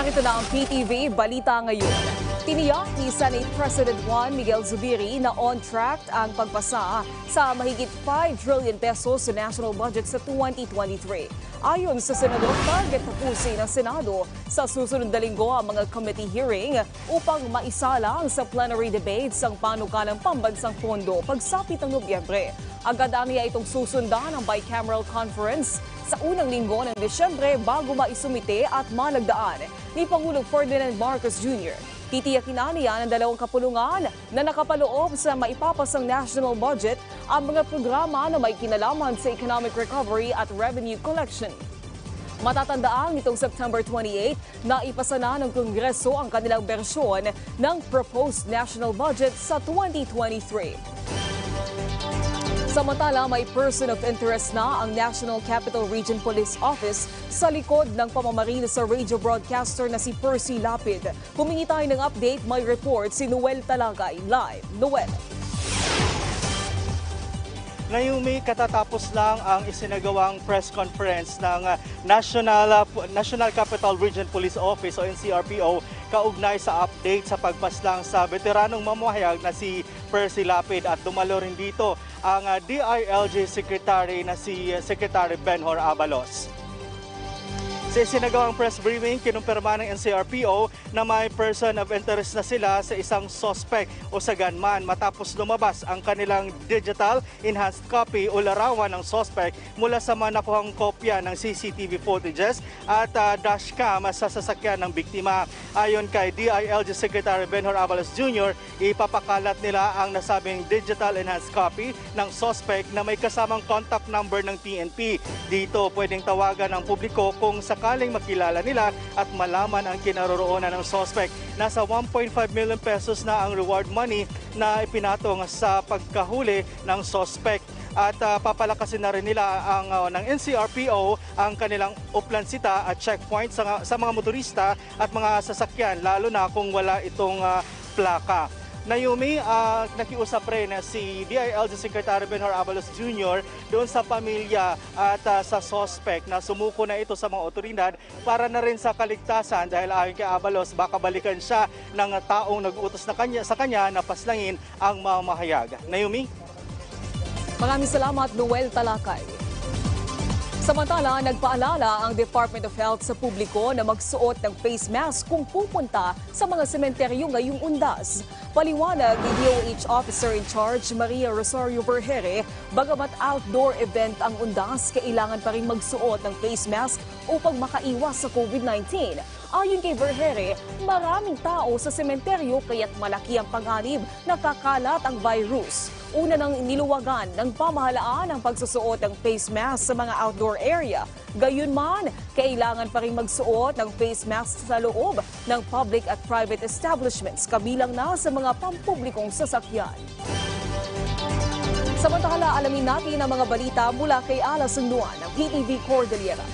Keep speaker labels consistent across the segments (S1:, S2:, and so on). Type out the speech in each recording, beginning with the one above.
S1: Narito na ang PTV Balita Ngayon. Tiniyak ni Senate President Juan Miguel Zubiri na on track ang pagpasa sa mahigit 5 trillion pesos sa national budget sa 2023. Ayon sa Senador, target tapusin ng Senado sa susunod na linggo ang mga committee hearing upang maisalang sa plenary debates ang panukalang pambansang pondo pagsapit ng Nobyembre. Agad niya itong susundan ang bicameral conference sa unang linggo ng Desyembre bago maisumite at malagdaan ni Pangulong Ferdinand Marcos Jr. Titiyakin niya ng dalawang kapulungan na nakapaloob sa maipapasang national budget ang mga programa na may kinalaman sa economic recovery at revenue collection. Matatandaan nitong September 28 na ipasa na ng Kongreso ang kanilang bersyon ng proposed national budget sa 2023. Samantala, may person of interest na ang National Capital Region Police Office sa likod ng pamamaril sa radio broadcaster na si Percy Lapid. Humingi tayo ng update, may report si Noel Talagay. Live, Noel.
S2: Naomi, katatapos lang ang isinagawang press conference ng National Capital Region Police Office o NCRPO kaugnay sa update sa pagpaslang sa veteranong mamahayag na si Percy Lapid at dumalo rin dito ang DILG Secretary na si Secretary Benhur Abalos. Sa isinagawang press briefing, kinumpirma ng NCRPO na may person of interest na sila sa isang suspect o sa gunman matapos lumabas ang kanilang digital enhanced copy o larawan ng suspect mula sa mga nakuhang kopya ng CCTV footages at dashcam sa sasakyan ng biktima. Ayon kay DILG Secretary Benhur Abalos Jr., ipapakalat nila ang nasabing digital enhanced copy ng suspect na may kasamang contact number ng PNP. Dito pwedeng tawagan ng publiko kung sakaling makilala nila at malaman ang kinaroroonan ng suspect. Nasa 1.5 million pesos na ang reward money na ipinatong sa pagkahuli ng suspect. At papalakasin na rin nila ng NCRPO ang kanilang uplansita at checkpoint sa mga motorista at mga sasakyan, lalo na kung wala itong plaka. Naomi, nakiusap rin si DILG Secretary Benhur Abalos Jr. doon sa pamilya at sa suspect na sumuko na ito sa mga otoridad para na rin sa kaligtasan dahil ayon kay Abalos baka balikan siya ng taong nag-utos sa kanya na paslangin ang mamahayag. Naomi?
S1: Maraming salamat, Noel Talakay. Samantala, nagpaalala ang Department of Health sa publiko na magsuot ng face mask kung pupunta sa mga sementeryo ngayong Undas. Paliwanag ni DOH Officer in Charge Maria Rosario Vergere, bagamat outdoor event ang Undas, kailangan pa rin magsuot ng face mask upang makaiwas sa COVID-19. Ayon kay Vergere, maraming tao sa sementeryo kaya't malaki ang panganib na kakalat ang virus. Una nang niluwagan ng pamahalaan ang pagsusuot ng face mask sa mga outdoor area. Gayunman, kailangan pa rin magsuot ng face mask sa loob ng public at private establishments, kabilang na sa mga pampublikong sasakyan. Samantala, alamin natin ang mga balita mula kay Ala Sunduan ng PTV Cordillera.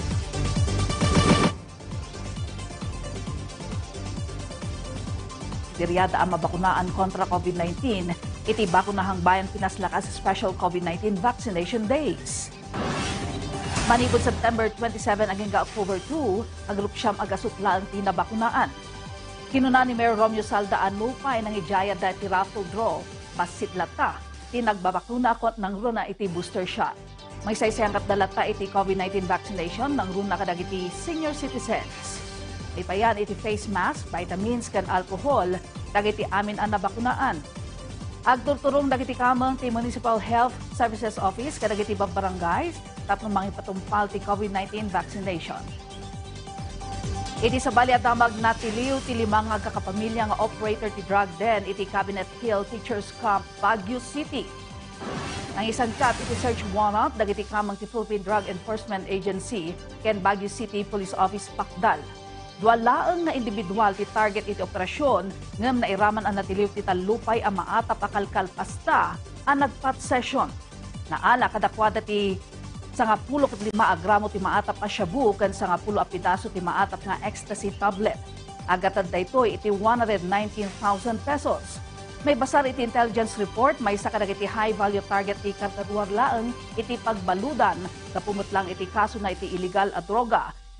S3: Diryada ang mabakunaan kontra COVID-19. Iti bakunahang bayan pinaslakas sa special COVID-19 vaccination days. Manibod September 27 aging October 2, agrupsyam agasutla ang tinabakunaan. Kinuna ni Mayor Romeo Saldaan Lupay ng ijaya dati raffle draw, masitlata, tinagbabakuna ng runa iti booster shot. May saysayang katdalata iti COVID-19 vaccination ng runa kadagiti senior citizens. Ipayan iti face mask, vitamins, kan alcohol, dagiti amin ang nabakunaan. Agturturong dagiti kamang ti Municipal Health Services Office kadagiti barangays tapno mangipatumpal ti COVID-19 vaccination. Iti sabali at damag natiliw ti limang agkakapamilya nga operator ti drug den iti Cabinet Hill Teachers Camp Baguio City. Ang isang kat iti search warrant dagiti kamang ti Philippine Drug Enforcement Agency ken Baguio City Police Office Pakdal. Duwalaang na individual ti target iti operasyon ngam nairaman ang natiliw ti talupay ang maatap akalkal pasta ang nagpat session. Naala kadakwada ti 15 gramo ti maatap a shabu ken 10 a pitaso ti maatap nga ecstasy tablet. Agatad daytoy iti 119,000 pesos. May basar iti intelligence report, may sa kadagiti high value target ti kartaduar laeng iti pagbaludan kapumutlang iti kaso na iti illegal a droga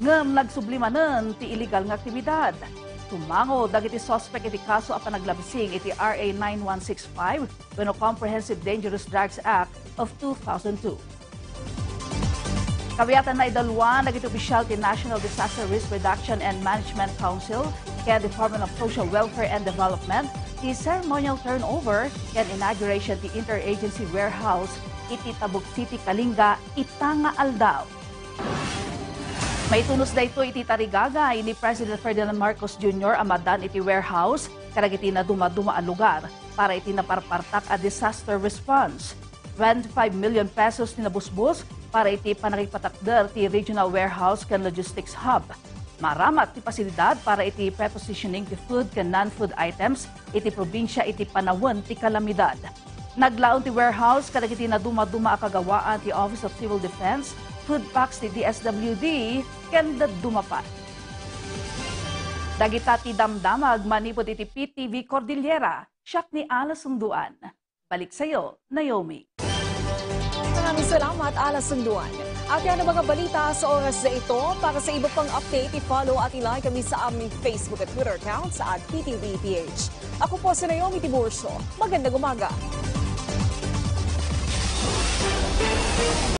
S3: ngem nagsublimanen ti illegal nga aktibidad. Tumango dagiti suspect iti kaso a panaglabsing iti RA 9165 wenno Comprehensive Dangerous Drugs Act of 2002. Kabiyatan na idalwa nagiti opisyal ti National Disaster Risk Reduction and Management Council kaya Department of Social Welfare and Development ti ceremonial turnover and inauguration ti Interagency Warehouse iti Tabuk City, Kalinga, Itanga, Aldao. May tunos da ito iti tarigagay ni President Ferdinand Marcos Jr. amadan iti warehouse karag iti na dumaduma ang lugar para iti naparpartak a disaster response. 25 million pesos tinabusbus para iti panakipatakder ti Regional Warehouse can Logistics Hub. Maramat ti pasilidad para iti prepositioning ti food can non-food items iti probinsya iti panawon ti kalamidad. Naglaon ti warehouse karag iti na dumaduma a kagawaan ti Office of Civil Defense, food packs ti DSWD ken dumapat. Dagita ti damdamag manipod iti PTV Cordillera, siyak ni Ala Sunduan. Balik sa'yo, Naomi.
S1: Maraming salamat, Alas Sunduan. At yan ang mga balita sa oras na ito. Para sa iba pang update, i-follow at i-like kami sa aming Facebook at Twitter account sa @PTVPH. Ako po si Naomi Tiburcio. Magandang umaga.